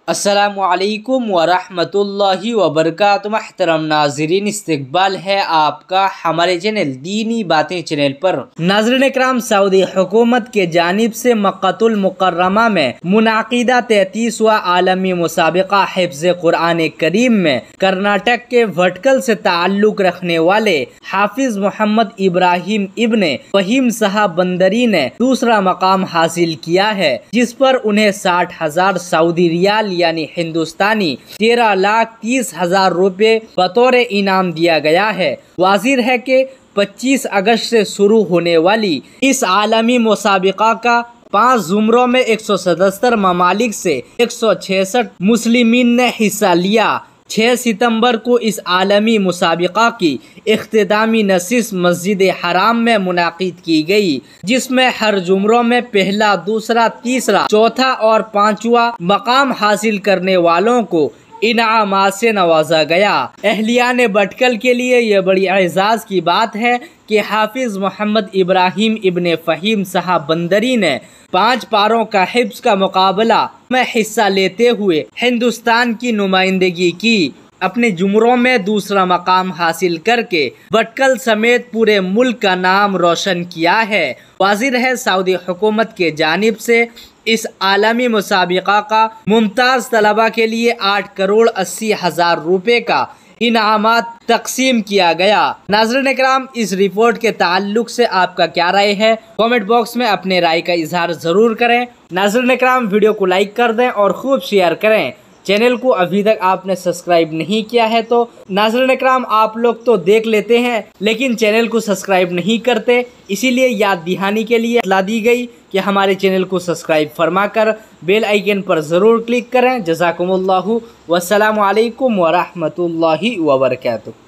अस्सलामुअलैकुम वरहमतुल्लाहि वबरकातुहू। महतरम नाज़रीन, इस्तकबाल है आपका हमारे चैनल दीनी बातें चैनल पर। नाज़रीन इकराम, सऊदी हुकूमत के जानिब से मक्कातुल मुकर्रमा में मुनाकिदा 33वां आलमी मुसाबिका हिफ्ज़ कुरान करीम में कर्नाटक के भटकल से ताल्लुक रखने वाले हाफिज मोहम्मद इब्राहिम इब्ने फ़हीम साहब बंदरी ने दूसरा मकाम हासिल किया है, जिस पर उन्हें 60,000 सऊदी रियाल यानी हिंदुस्तानी 13,30,000 रुपए बतौर इनाम दिया गया है। वाज़िर है कि 25 अगस्त से शुरू होने वाली इस आलमी मुसाबिका का 5 ज़ुमरों में 177 ममालिक से 166 मुस्लिमीन ने हिस्सा लिया। 6 सितंबर को इस आलमी मुसाबिका की इख्तितामी नशिस्त मस्जिद हराम में मुनाकिद की गई, जिसमें हर जुमरों में पहला, दूसरा, तीसरा, चौथा और 5वां मकाम हासिल करने वालों को इनामात से नवाजा गया। अहलियान भटकल के लिए यह बड़ी एजाज़ की बात है कि हाफिज मोहम्मद इब्राहिम इब्ने फ़हीम साहब बंदरी ने 5 पारों का हिफ्ज़ का मुकाबला में हिस्सा लेते हुए हिंदुस्तान की नुमाइंदगी की। अपने जुमरों में दूसरा मकाम हासिल करके भटकल समेत पूरे मुल्क का नाम रोशन किया है। वाज़िर है, सऊदी हुकूमत के जानिब से इस आलमी मुसाबिका का मुमताज़ तलबा के लिए 8,80,000 रुपए का इनामात तकसीम किया गया। नाज़रीन इकराम, इस रिपोर्ट के ताल्लुक से आपका क्या राय है, कमेंट बॉक्स में अपने राय का इजहार ज़रूर करें। नाज़रीन इकराम, वीडियो को लाइक कर दें और खूब शेयर करें। चैनल को अभी तक आपने सब्सक्राइब नहीं किया है तो नाज़रीन इकराम, आप लोग तो देख लेते हैं लेकिन चैनल को सब्सक्राइब नहीं करते, इसीलिए याद दहानी के लिए इत्तला दी गई कि हमारे चैनल को सब्सक्राइब फरमा कर बेल आइकन पर ज़रूर क्लिक करें। जज़ाकुमुल्लाहु वस्सलामु अलैकुम वरहमतुल्लाहि वबरकातुहू।